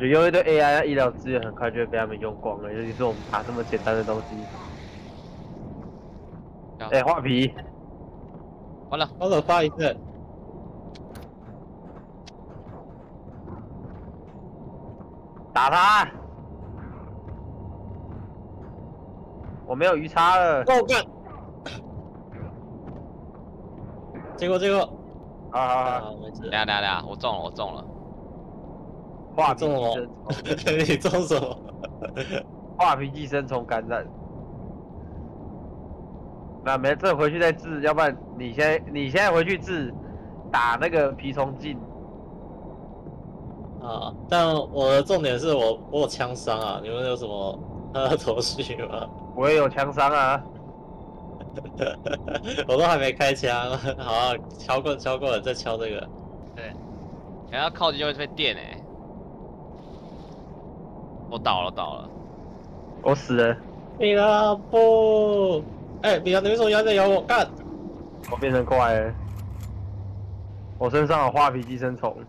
觉得用一堆 AI 医疗资源很快就会被他们用光了，尤其是我们打这么简单的东西。哎，画皮， 完了， 我手发一次。 打他！我没有鱼叉了。 哦干！结果， 啊， 没事。 等下，我中了。 画皮寄生虫， 你中什么？ 画皮寄生虫感染。那没这回去再治，要不然你现在回去治，打那个皮虫镜。 啊！但我的重点是我有枪伤啊，你们有什么头绪吗？ 我也有枪伤啊。 我都还没开枪，好啊，敲过了，再敲这个。 对，想要靠近就会被电哎。我倒了。 我死了。 米拉不，哎，米拉，你为什么要在咬我？干！ 我变成怪了。我身上有画皮寄生虫。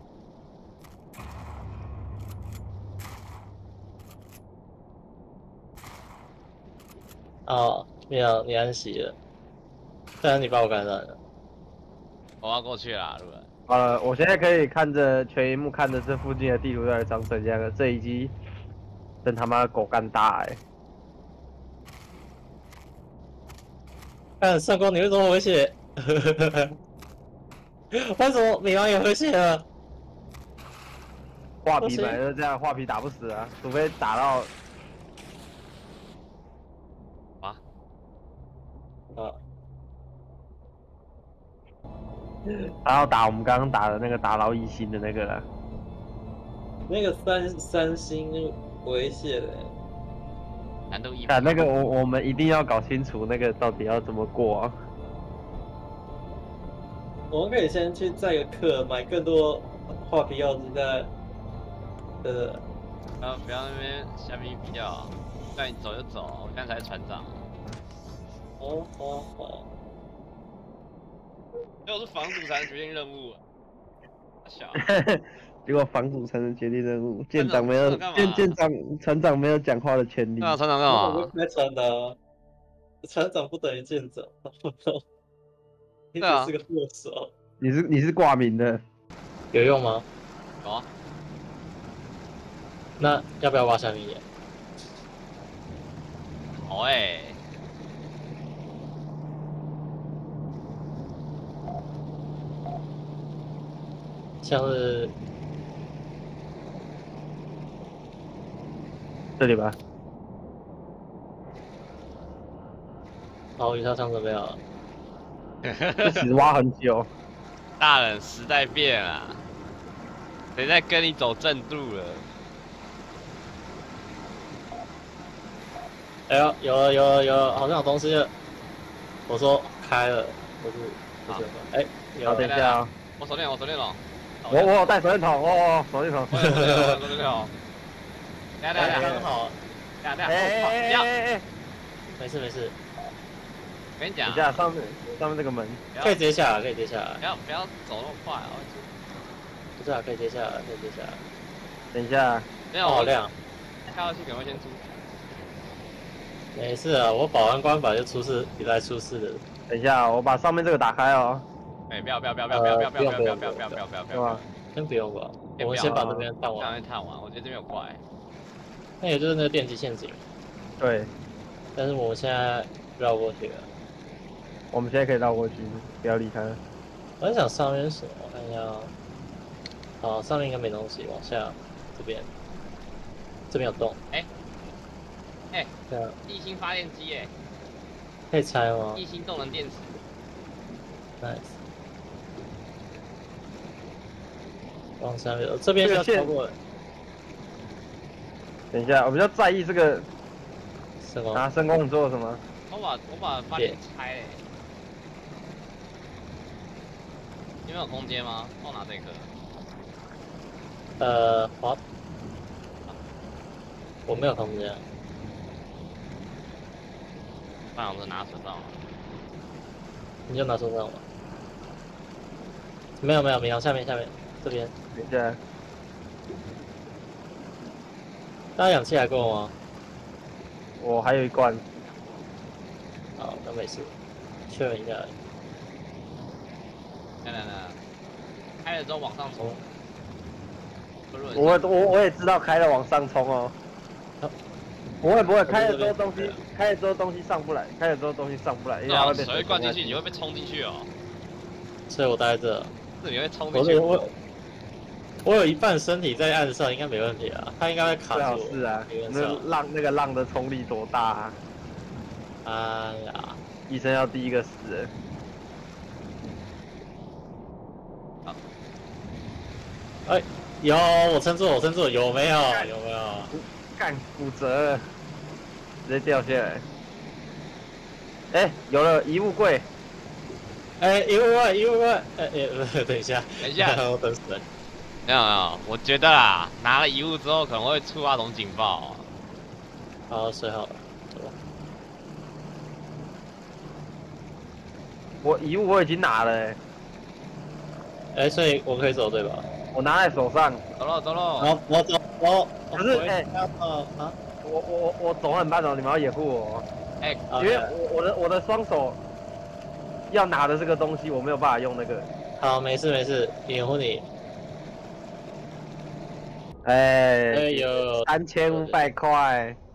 哦，米拉，你安息了，但是你把我感染了。 我要过去啦，路人。 我现在可以看着全荧幕看着这附近的地图到底长怎样了。这一击真他妈狗干大哎！ 看上官，你为什么回血？为什么米拉也回血了？ 画皮本来就这样，画皮打不死啊，除非打到啊！ 他要打我们刚刚打的那个打捞一星的那个了。 那个三星危险的。 难度1。 看那个我们一定要搞清楚那个到底要怎么过啊。 我们可以先去载个课，买更多画皮药剂在。 不要那边瞎逼比较，让你走就走，我刚才是船长。 哦。 就是房主才能决定任务。小。 结果房主才能决定任务，舰长没有，船长没有讲话的权利。 那船长干嘛？ 我开船的，船长不等于舰长。你只是个舵手。 你是挂名的， 有用吗？ 有啊。 那要不要挖下面眼？ 好哎。 像是这里吧。 好，鱼叉枪准备好了。 这其实挖很久。 大人，时代变了，谁在跟你走正路了？ 哎呦，有，好像有东西了。我说开了，不是。哎， 好，等一下啊。 我手电筒。 我有带手电筒，手电筒。 手电筒。等下， 刚好。 哎， 没事。 我跟你讲， 等一下，上面这个门可以接下来。 不要走那么快啊！ 不是啊，可以接下来。 等一下。 没有， 好亮。 开下去可能会先出。 没事啊，我保安官本来就出事，你来出事的。 等一下，我把上面这个打开哦。 哎，不要！先不用吧，我们先把这边探完。 我觉得这边有怪。 那也就是那个电击陷阱。 对。 但是我们现在绕过去了。 我们现在可以绕过去，不要离开。 我在想上面是什么，我看一下。好，上面应该没东西，往下，这边有洞。对啊。 异星发电机哎。 可以拆吗？ 异星动能电池。 Nice。往下面，这边是要超过。 等一下，我比较在意这个。 什么？ 拿声光做什么？ 我把发电拆了。你们有空间吗？帮我拿这个。 好。我没有空间。 那我就拿手上了。 你就拿手上吧。没有，下面这边。 等一下。 大家氧气还够吗？ 我还有一罐。 好，那没事，确认一下。 来，开了之后往上冲。 我也知道开了往上冲哦。不会，开了之后东西上不来，因为它会被水灌进去，你会被冲进去哦。 所以我待在这。 是你会冲进去。 我有一半身体在岸上，应该没问题啊。他应该会卡住我。 是啊，那个浪的冲力多大啊！ 哎呀， 医生要第一个死人。 哎，有我撑住，有没有？ 干骨折了，直接掉下来。哎，有了遗物柜。 哎，遗物柜，等一下，我等死了。 没有，我觉得啦，拿了遗物之后可能会触发种警报。 好，水好了，走。 我遗物我已经拿了哎，所以我可以走对吧？ 我拿在手上。 走喽。 好，我走。 可是我走很慢哦，你们要掩护我。因为我的双手要拿的这个东西，我没有办法用那个。 好，没事，掩护你。 哎呦， 3500块。